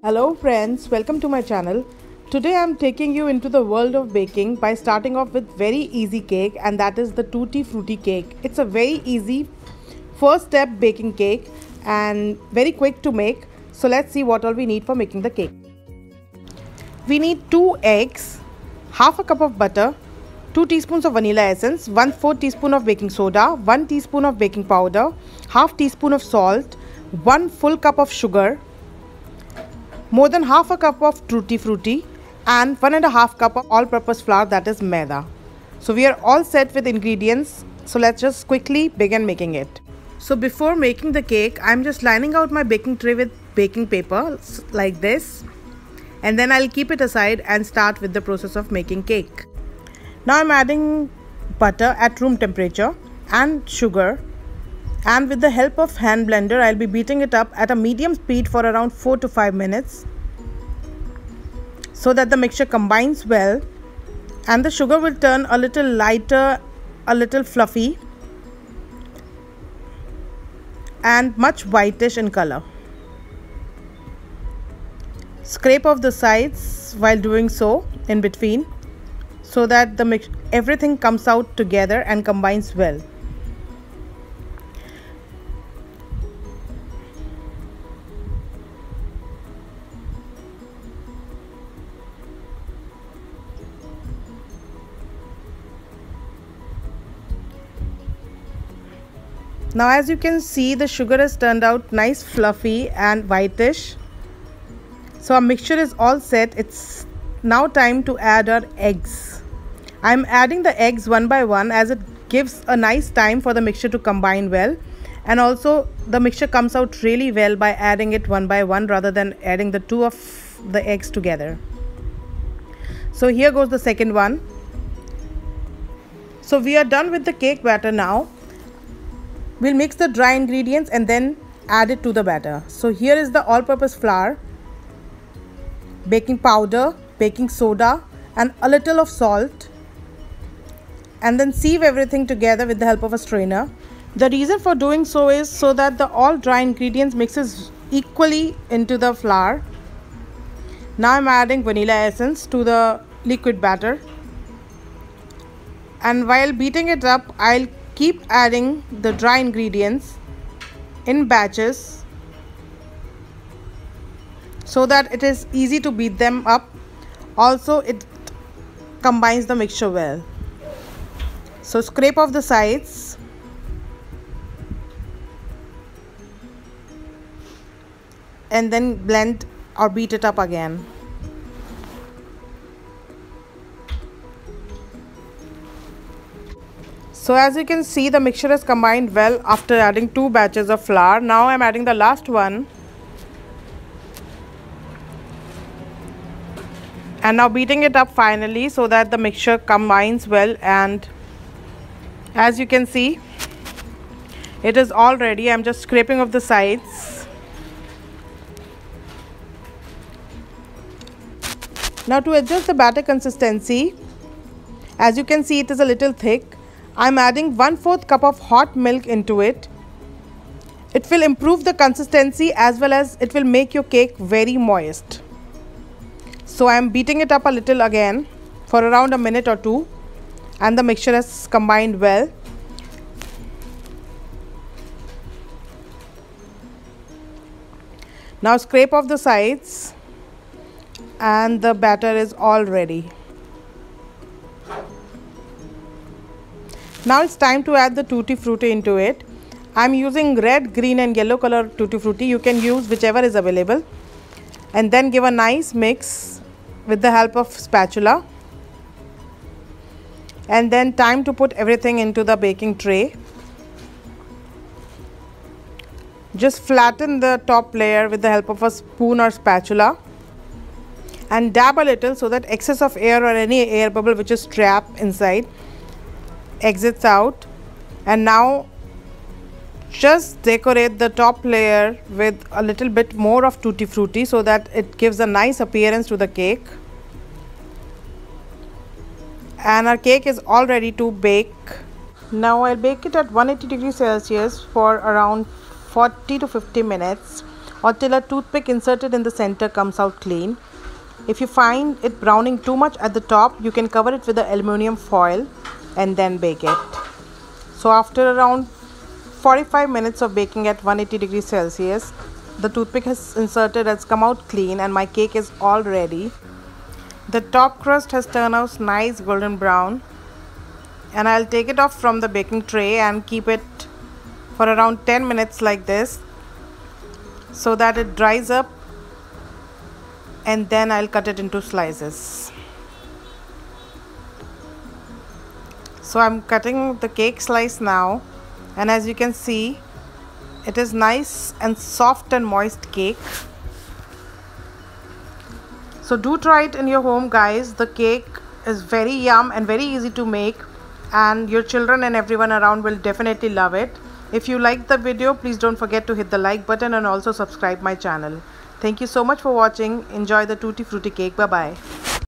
Hello friends, welcome to my channel. Today I am taking you into the world of baking by starting off with very easy cake, and that is the Tutti Frutti cake. It's a very easy first step baking cake and very quick to make. So let's see what all we need for making the cake. We need 2 eggs, half a cup of butter, 2 teaspoons of vanilla essence, 1/4 teaspoon of baking soda, 1 teaspoon of baking powder, half teaspoon of salt, 1 full cup of sugar, more than half a cup of Tutti Frutti, and 1.5 cup of all-purpose flour, that is maida. So we are all set with ingredients. So let's just quickly begin making it. So before making the cake, I'm just lining out my baking tray with baking paper like this, and then I'll keep it aside and start with the process of making cake. Now I'm adding butter at room temperature and sugar, and with the help of hand blender I'll be beating it up at a medium speed for around 4 to 5 minutes so that the mixture combines well and the sugar will turn a little lighter, a little fluffy and much whitish in color. Scrape off the sides while doing so in between so that everything comes out together and combines well. Now as you can see, the sugar has turned out nice fluffy and whitish. So our mixture is all set. It's now time to add our eggs. I'm adding the eggs one by one as it gives a nice time for the mixture to combine well, and also the mixture comes out really well by adding it one by one rather than adding the 2 of the eggs together. So here goes the second one. So we are done with the cake batter now. We'll mix the dry ingredients and then add it to the batter. So here is the all-purpose flour, baking powder, baking soda and a little of salt, and then sieve everything together with the help of a strainer. The reason for doing so is so that the all dry ingredients mixes equally into the flour. Now I'm adding vanilla essence to the liquid batter, and while beating it up I'll keep adding the dry ingredients in batches so that it is easy to beat them up. Also it combines the mixture well. So scrape off the sides and then blend or beat it up again. So as you can see, the mixture has combined well after adding 2 batches of flour. Now I'm adding the last one and now beating it up finally so that the mixture combines well, and as you can see it is all ready. I'm just scraping off the sides. Now to adjust the batter consistency, as you can see it is a little thick. I'm adding 1/4 cup of hot milk into it. It will improve the consistency as well as it will make your cake very moist. So I'm beating it up a little again for around a minute or 2, and the mixture has combined well. Now scrape off the sides and the batter is all ready. Now it's time to add the Tutti Frutti into it. I'm using red, green and yellow color Tutti Frutti. You can use whichever is available. And then give a nice mix with the help of spatula. And then time to put everything into the baking tray. Just flatten the top layer with the help of a spoon or spatula. And dab a little so that excess of air or any air bubble which is trapped inside exits out. And now just decorate the top layer with a little bit more of Tutti Frutti so that it gives a nice appearance to the cake. And our cake is all ready to bake. Now I'll bake it at 180 degrees Celsius for around 40 to 50 minutes or till a toothpick inserted in the center comes out clean. If you find it browning too much at the top, you can cover it with the aluminium foil and then bake it. So after around 45 minutes of baking at 180 degrees Celsius, the toothpick has inserted has come out clean and my cake is all ready. The top crust has turned out nice golden brown, and I'll take it off from the baking tray and keep it for around 10 minutes like this so that it dries up, and then I'll cut it into slices. So I'm cutting the cake slice now, and as you can see, it is nice and soft and moist cake. So do try it in your home, guys. The cake is very yum and very easy to make, and your children and everyone around will definitely love it. If you liked the video, please don't forget to hit the like button and also subscribe my channel. Thank you so much for watching. Enjoy the Tutti Frutti cake. Bye bye.